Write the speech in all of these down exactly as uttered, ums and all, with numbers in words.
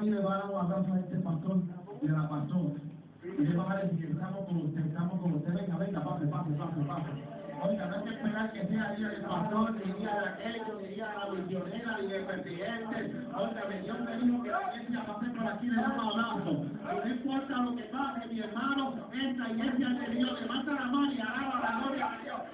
mí le va a dar un abrazo a este pastor y a la pastora. Y le va a decir, estamos con usted, estamos con usted, venga, venga, pase, pase, pase, pase. Oiga, no hay que esperar que sea día del pastor, ni día de aquello, ni día de la misionera, ni del presidente. Oiga, Dios me dijo que la iglesia pase por aquí le da un abrazo. Y no importa lo que pase, mi hermano, esta iglesia de Dios, levanta la mano y alaba la gloria a Dios.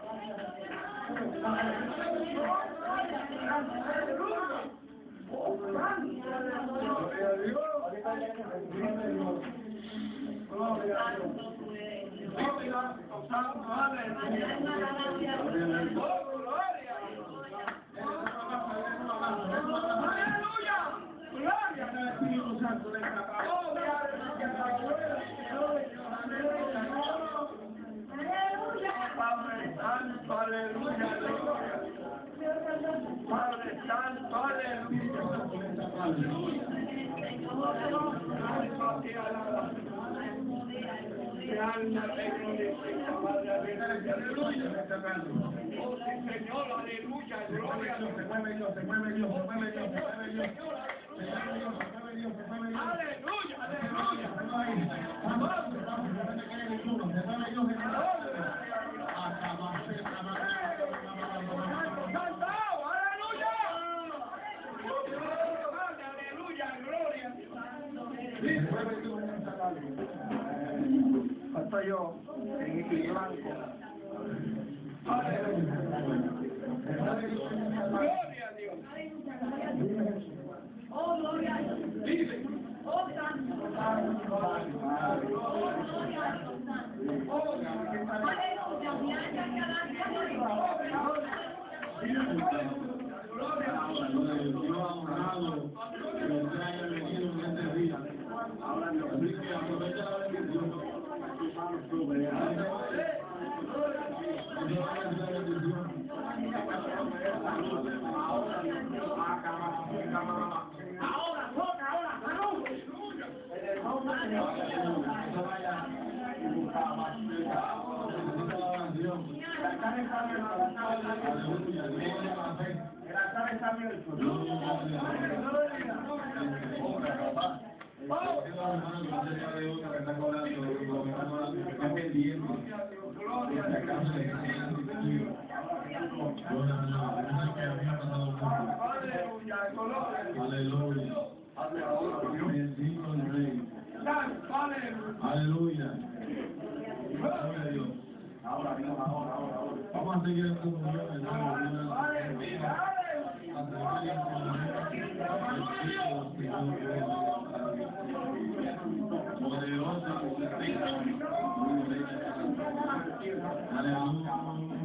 Padre Santo, aleluya. Oh, sí, Señor, aleluya, gloria. Se mueve Dios, se mueve Dios, se mueve Dios, se mueve Dios. Se mueve Dios, se mueve Dios, se mueve Dios. Aleluya, aleluya. Vamos, vamos, no te quede ninguno. Se mueve Dios en el nombre. Acabarse, acabarse. Hasta yo, en el blanco. Gloria a Dios. Oh, gloria a Dios. Oh, santo. Oh, gloria a Dios, santo. Aleluya, mi alma cada Dios ha honrado que usted haya venido en este día. Así que aprovecha la bendición. Ahora, toca, ahora, salud. Aleluya. Bendito el Rey. Aleluya. Gloria a Dios. Ahora, ahora, ahora. Vamos a seguir en comunión, hermano. A seguir en comunión. Poderosa. Aleluya.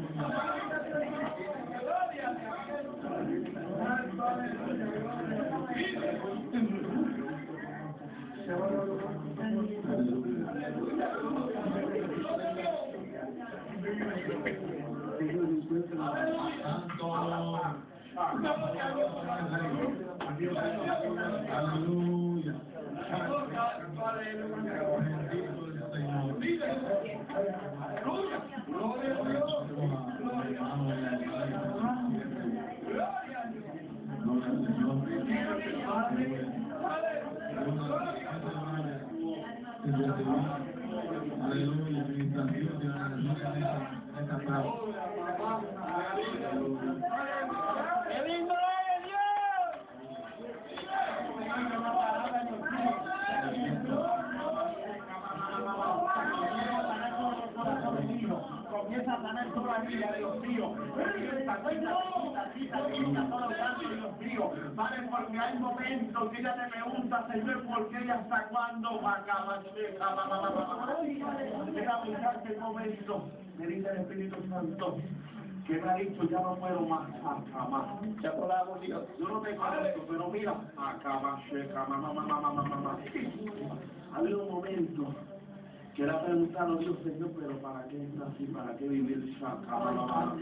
Santo. Aleluya. Bendito aleluya, administración de la esta frase. ¡Qué lindo es Dios! Comienza a sanar toda la vida de los míos. Quita, quita, quita, quita todo el canto de los míos. Vale, porque hay momentos que ella te pregunta, Señor, ¿por qué y hasta cuándo va a acabar? Mira, buscarte el momento. Me dice el Espíritu Santo que me ha dicho, ya no puedo más, jamás. Ya podamos, Dios. Yo no te conozco, pero mira, acaba, seca, mamá, mamá, mamá, mamá. Ha habido un momento que le ha preguntado Dios, Señor, pero ¿para qué es así? ¿Para qué vivir saca, mamá, mamá?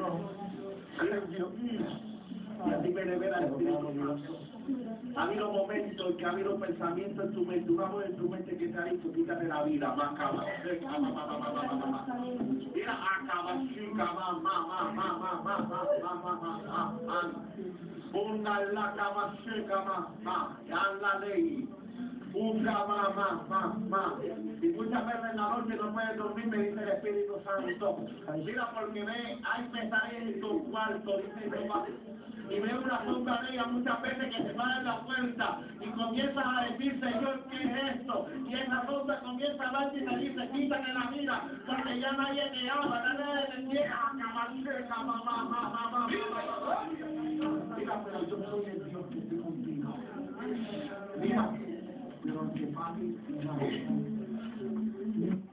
Y así me revela el Espíritu Santo. Ha habido momentos que ha habido pensamientos en tu mente, una voz en tu mente que te ha dicho, quítate la vida, más acaba, seca, mamá, mamá, mamá, mamá. Mira, acaba, chica, mamá, mamá, mamá, mamá, mamá, mamá, una la cama seca, mamá, ya la ley. Busca más, más, más, más. Y muchas veces en la noche no puedes dormir, me dice el Espíritu Santo. Mira, porque ve, hay pesadillas en tu cuarto, dice Jehová. Y veo una sombra negra muchas veces que se para en la puerta y comienzas a decir, Señor, ¿qué es esto? Y esa sombra comienza a hablar y te dice, quítate la vida, porque ya nadie te ama, nadie te quiere acabar cerca, mamá, mamá, mamá. Mira, pero yo soy el Dios que estoy contigo. Mira, pero que papi,